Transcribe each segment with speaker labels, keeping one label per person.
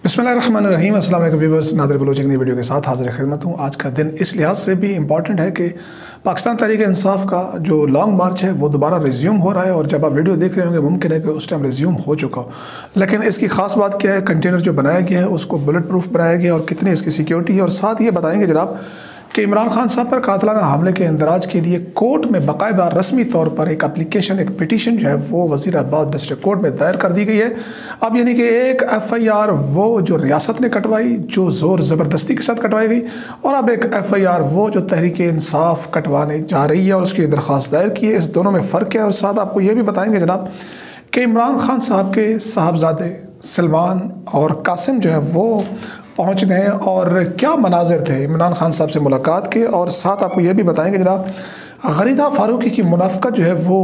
Speaker 1: बिस्मिल्लाहिर्रहमानिर्रहीम। अस्सलाम वालेकुम व्यूअर्स, नादिर बलोच एक नई वीडियो के साथ हाजिर खिदमत हूँ। आज का दिन इस लिहाज से भी इम्पॉर्टेंट है कि पाकिस्तान तहरीक इंसाफ का जो लॉन्ग मार्च है वो दोबारा रिज्यूम हो रहा है, और जब आप वीडियो देख रहे होंगे मुमकिन है कि उस टाइम रिज्यूम हो चुका हो। लेकिन इसकी खास बात क्या है, कंटेनर जो बनाया गया है उसको बुलेट प्रूफ बनाया गया और कितनी इसकी सिक्योरिटी है, और साथ ये बताएंगे जनाब कि इमरान खान साहब पर कातिलाना हमले के इंदराज के लिए कोर्ट में बाकायदा रस्मी तौर पर एक एप्लीकेशन, एक पिटीशन जो है वो वज़ीराबाद डिस्ट्रिक्ट कोर्ट में दायर कर दी गई है। अब यानी कि एक FIR वो जो रियासत ने कटवाई, जो ज़ोर ज़बरदस्ती के साथ कटवाई गई, और अब एक FIR वो जो तहरीक इंसाफ कटवाने जा रही है और उसकी दरख्वास्त दायर की है। इस दोनों में फ़र्क है, और साथ आपको ये भी बताएंगे जनाब कि इमरान खान साहब के साहबजादे सलमान और कासिम जो है वो पहुंच गए और क्या मनाजिर थे इमरान खान साहब से मुलाकात के। और साथ आपको ये भी बताएंगे जनाब गरीदा फारूकी की मुनाफ़क़त जो है वो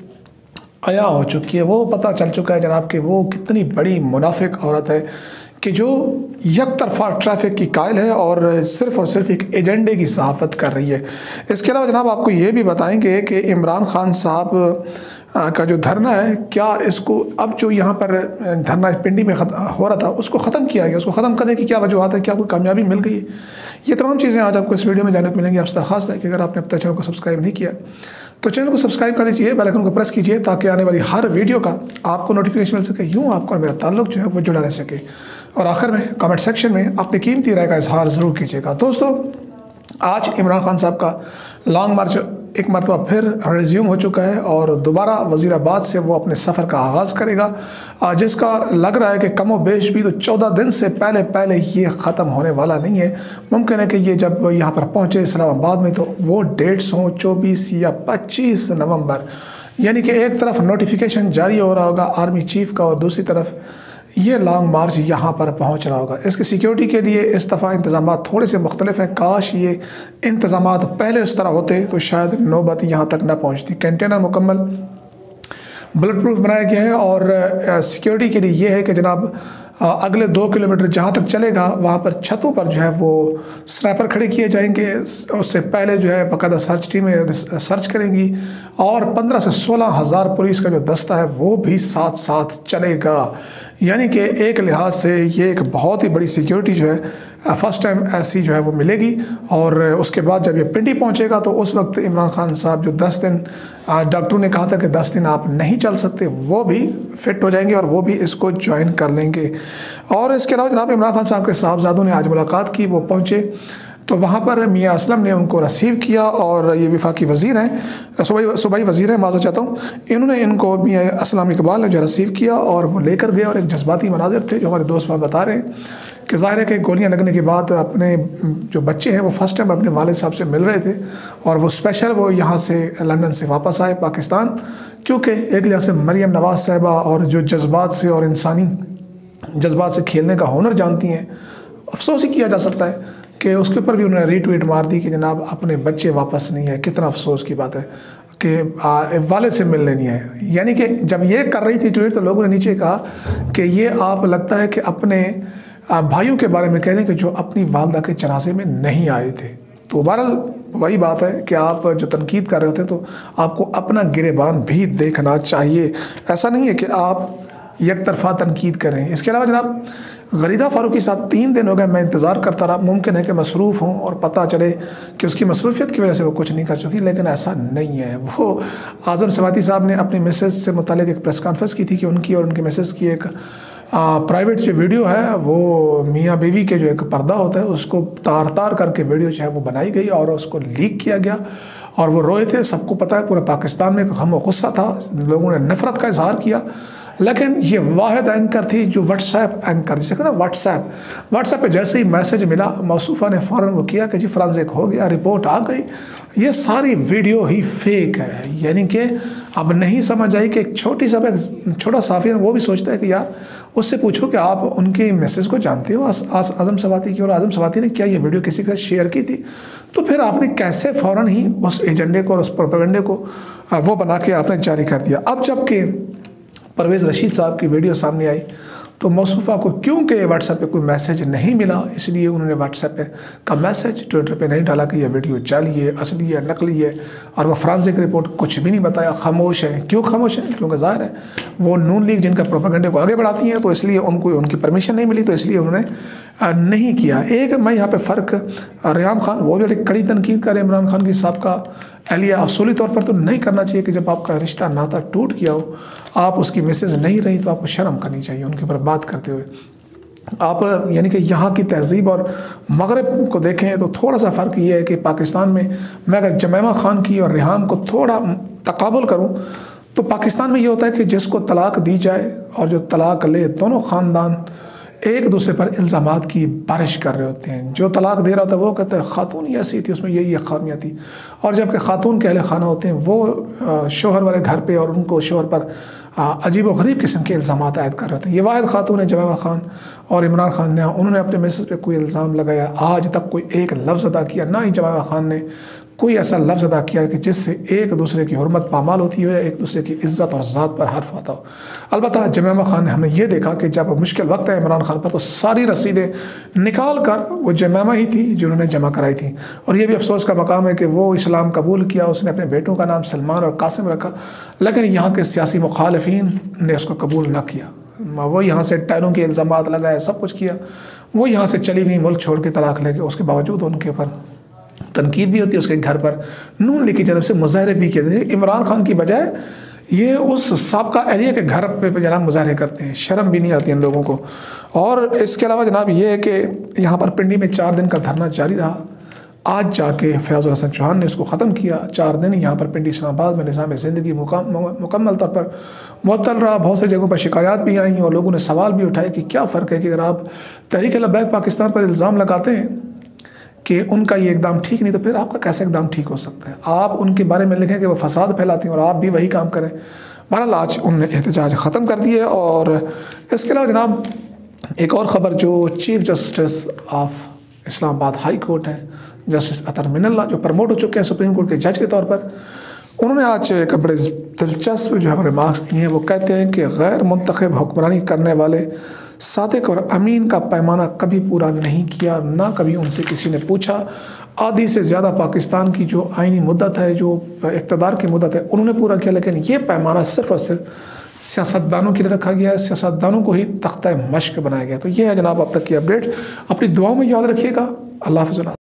Speaker 1: आया हो चुकी है, वो पता चल चुका है जनाब कि वो कितनी बड़ी मुनाफिक औरत है कि जो एक तरफा ट्रैफिक की कायल है और सिर्फ एक एजेंडे की सहाफ़त कर रही है। इसके अलावा जनाब आपको ये भी बताएंगे कि इमरान खान साहब का जो धरना है, क्या इसको अब जो यहाँ पर धरना पिंडी में हो रहा था उसको ख़त्म किया गया, उसको ख़त्म करने की क्या वजूहत है, क्या कोई कामयाबी मिल गई। ये तमाम चीज़ें आज आपको इस वीडियो में जानने को मिलेंगी। आपसे दरख्वास्त है कि अगर आपने अब तक चैनल को सब्सक्राइब नहीं किया तो चैनल को सब्सक्राइब कर लीजिए, बेल आइकन को प्रेस कीजिए ताकि आने वाली हर वीडियो का आपको नोटिफिकेशन मिल सके, यूँ आपको मेरा ताल्लुक जो है वो जुड़ा रह सके। और आखिर में कमेंट सेक्शन में अपनी कीमती राय का इजहार ज़रूर कीजिएगा। दोस्तों, आज इमरान खान साहब का लॉन्ग मार्च एक मरतबा फिर रिज्यूम हो चुका है और दोबारा वज़ीराबाद से वो अपने सफ़र का आगाज़ करेगा, जिसका लग रहा है कि कमो बेश भी तो 14 दिन से पहले ये ख़त्म होने वाला नहीं है। मुमकिन है कि ये जब यहाँ पर पहुँचे इस्लामाबाद में तो वो डेट्स हों 24 या 25 नवंबर, यानी कि एक तरफ नोटिफिकेशन जारी हो रहा होगा आर्मी चीफ़ का और दूसरी तरफ ये लॉन्ग मार्च यहाँ पर पहुँच रहा होगा। इसकी सिक्योरिटी के लिए इस दफ़ा इंतज़ाम थोड़े से मुख्तलिफ हैं। काश ये इंतज़ाम पहले इस तरह होते तो शायद नौबत यहाँ तक न पहुँचती। कंटेनर मुकम्मल बुलेट प्रूफ बनाया गया है और सिक्योरिटी के लिए ये है कि जनाब अगले 2 किलोमीटर जहाँ तक चलेगा वहाँ पर छतों पर जो है वो स्नैपर खड़े किए जाएंगे। उससे पहले जो है बाकायदा सर्च टीमें सर्च करेंगी और 15 से 16 हज़ार पुलिस का जो दस्ता है वो भी साथ साथ चलेगा। यानी कि एक लिहाज से ये एक बहुत ही बड़ी सिक्योरिटी जो है फर्स्ट टाइम ऐसी जो है वो मिलेगी। और उसके बाद जब ये पिंडी पहुंचेगा तो उस वक्त इमरान खान साहब जो 10 दिन डॉक्टरों ने कहा था कि 10 दिन आप नहीं चल सकते, वो भी फिट हो जाएंगे और वो भी इसको ज्वाइन कर लेंगे। और इसके अलावा जनाब इमरान खान साहब के साहबजादों ने आज मुलाकात की, वो पहुँचे तो वहाँ पर मियाँ असलम ने उनको रिसीव किया, और ये वफाकी वज़ीर हैं, सूबाई वज़ीर हैं, माज़ा चाहता हूँ, इन्होंने इनको मियाँ असलम इकबाल ने जो रिसीव किया और वो लेकर गए। और एक जज्बाती मनाज़र थे जो हमारे दोस्त वहाँ बता रहे हैं कि ज़ाहिर है कि गोलियाँ लगने के बाद अपने जो बच्चे हैं वो फ़र्स्ट टाइम अपने वालिद साहब से मिल रहे थे, और वो स्पेशल वो यहाँ से लंदन से वापस आए पाकिस्तान, क्योंकि एक लिहाज से मरियम नवाज़ साहिबा और जो जज्बात से और इंसानी जज्बात से खेलने का हुनर जानती हैं, अफसोस ही किया जा सकता है कि उसके ऊपर भी उन्होंने रीट्वीट मार दी कि जनाब अपने बच्चे वापस नहीं है। कितना अफसोस की बात है कि वालिद से मिलने नहीं है। यानी कि जब ये कर रही थी ट्वीट तो लोगों ने नीचे कहा कि ये आप लगता है कि अपने भाइयों के बारे में कह रहे हैं कि जो अपनी वालदा के जनाजे में नहीं आए थे। तो बहरहाल वही बात है कि आप जो तनकीद कर रहे होते हैं तो आपको अपना गिरेबान भी देखना चाहिए। ऐसा नहीं है कि आप एक तरफा तनकीद करें। इसके अलावा जनाब गरीदा फारूकी साहब 3 दिन हो गए मैं इंतज़ार करता रहा, मुमकिन है कि मसरूफ़ हों और पता चले कि उसकी मसरूफियत की वजह से वो कुछ नहीं कर चुकी, लेकिन ऐसा नहीं है। वो आज़म सवाती साहब ने अपनी मिसेज से मुतालिक एक प्रेस कॉन्फ्रेंस की थी कि उनकी और उनकी मिसेज की एक प्राइवेट जो वीडियो है वो मियाँ बीवी के जो एक पर्दा होता है उसको तार करके वीडियो जो है वो बनाई गई और उसको लीक किया गया, और वो रोए थे। सबको पता है, पूरे पाकिस्तान में गम व गुस्सा था, लोगों ने नफ़रत का इजहार किया। लेकिन ये वाहिद एंकर थी जो व्हाट्सएप एंकर, जिसे कहते हैं व्हाट्सएप पे जैसे ही मैसेज मिला मौसूफ़ा ने फ़ौरन वो किया कि जी फॉरेंसिक हो गया, रिपोर्ट आ गई। ये सारी वीडियो ही फेक है। यानी कि अब नहीं समझ आई कि एक छोटा साफ़ी वो भी सोचता है कि यार उससे पूछो कि आप उनके मैसेज को जानते हो आज़म सवाती की, और आज़म सवाती ने क्या ये वीडियो किसी के साथ शेयर की थी, तो फिर आपने कैसे फ़ौरन ही उस एजेंडे को और उस प्रोपेगेंडे को वो बना के आपने जारी कर दिया। अब जबकि परवेज़ रशीद साहब की वीडियो सामने आई تو موصوفہ کو کیونکہ واٹس ایپ پہ کوئی میسیج نہیں ملا، اس لیے انہوں نے واٹس ایپ پہ کا میسیج ٹویٹر پہ نہیں ڈالا کہ یہ ویڈیو جعلی ہے، اصلی ہے، نقلی ہے، اور وہ فرانسک رپورٹ کچھ بھی نہیں بتایا، خاموش ہے۔ کیوں خاموش ہے؟ کیونکہ ظاہر ہے وہ نون لیگ جن کا پروپیگنڈے کو آگے بڑھاتی ہیں، تو اس لیے ان کی پرمیشن نہیں ملی، تو اس لیے انہوں نے نہیں کیا۔ ایک میں یہاں پہ فرق، ریحام خان وہ بھی کڑی تنقید کر عمران خان کی سابقہ اہلیہ، اصولی طور پر تو نہیں کرنا چاہیے کہ جب آپ کا رشتہ ناتا ٹوٹ گیا ہو، آپ اس کی مسز نہیں رہی، تو آپ کو شرم کرنی چاہیے ان کے اوپر بات کرتے ہوئے۔ آپ یعنی کہ یہاں کی تہذیب اور مغرب کو دیکھیں تو تھوڑا سا فرق یہ ہے کہ پاکستان میں اگر جمیمہ خان کی اور ریحام کو تھوڑا تقابل کروں تو پاکستان میں یہ ہوتا ہے کہ جس کو طلاق دی جائے اور جو طلاق لے، دونوں خاندان ایک دوسرے پر الزامات کی بارش کر رہے ہوتے ہیں۔ جو طلاق دے رہا ہوتا ہے وہ کہتا ہے خاتون ہی ایسی تھی، اس میں یہ خامیاں تھی، اور جبکہ خاتون کے اہل خانہ ہوتے ہیں وہ شوہر والے گھر پہ اور ان کو شوہر پر عجیب و غریب قسم کے الزامات عائد کر رہے ہوتے ہیں۔ یہ واحد خاتون ہے جمیمہ خان اور عمران خان نے، انہوں نے اپنے میسج پہ کوئی الزام لگایا، آج تک کوئی ایک لفظ ادا کیا، نہ ہی جمیمہ خان نے کوئی ایسا لفظ ادا کیا کہ جس سے ایک دوسرے کی حرمت پامال ہوتی ہو یا ایک دوسرے کی عزت اور ذات پر حرف آتا ہو۔ البتہ جمیمہ خان نے، ہم نے یہ دیکھا کہ جب مشکل وقت ہے عمران خان پر تو ساری رسیدیں نکال کر، وہ جمیمہ ہی تھی جنہوں نے جمع کرائی تھی، اور یہ بھی افسوس کا مقام ہے کہ وہ اسلام قبول کیا، اس نے اپنے بیٹوں کا نام سلمان اور قاسم رکھا، لیکن یہاں کے سیاسی مخالفین نے اس کو قبول نہ کیا، وہ یہاں سے ٹائروں کے الزامات لگائے، سب کچھ کیا، وہ یہاں سے چلی گئی ملک چھوڑ کے طلاق لے کے، اس کے باوجود ان کے اوپر تنقید بھی ہوتی ہے، اس کے گھر پر نون لیگ کی جانب سے مظاہرے بھی کیے جاتے ہیں۔ عمران خان کی بجائے یہ اس سابقہ اہلیہ کے گھر پہ جناب مظاہرے کرتے ہیں، شرم بھی نہیں آتی ان لوگوں کو۔ اور اس کے علاوہ جناب یہ ہے کہ یہاں پر پنڈی میں 4 دن کا دھرنا جاری رہا، آج جا کے فیاض الحسن چوہان نے اس کو ختم کیا۔ 4 دن یہاں پر پنڈی اسلام آباد میں نظام زندگی مکمل طور پر معطل رہا، بہت سے جگہوں پر شکایات بھی آئیں اور لوگوں نے سوال بھی اٹھائے کہ کیا فرق ہے کہ اگر آپ تحریک لبیک پاکستان پر الزام لگاتے ہیں کہ ان کا یہ اقدام ٹھیک نہیں، تو پھر آپ کا کیسے اقدام ٹھیک ہو سکتا ہے؟ آپ ان کے بارے میں لکھیں کہ وہ فساد پھیلاتی ہیں اور آپ بھی وہی کام کریں۔ بہرحال آج انہوں نے احتجاج ختم کر دیے۔ اور اس کے علاوہ جناب ایک اور خبر، جو chief justice of Islamabad high court ہیں جسٹس اطہر من اللہ، جو پروموٹ ہو چکے ہیں سپریم کورٹ کے جج کے طور پر، انہوں نے آج ایک بڑے دلچسپ جو ہے ریمارکس دیے ہیں۔ وہ کہتے ہیں کہ غیر منتخب حکمرانی کرنے والے صادق اور امین کا پیمانہ کبھی پورا نہیں کیا، نہ کبھی ان سے کسی نے پوچھا۔ آدھی سے زیادہ پاکستان کی جو آئینی مدت ہے، جو اقتدار کی مدت ہے، انہوں نے پورا کیا، لیکن یہ پیمانہ صرف اور صرف سیاستدانوں کے لیے رکھا گیا ہے، سیاستدانوں کو ہی تختہ مشق بنایا گیا۔ تو یہ ہے جناب اب تک کی اپڈیٹ، اپنی دعاؤں میں یاد رکھیے گا۔ اللہ حافظ۔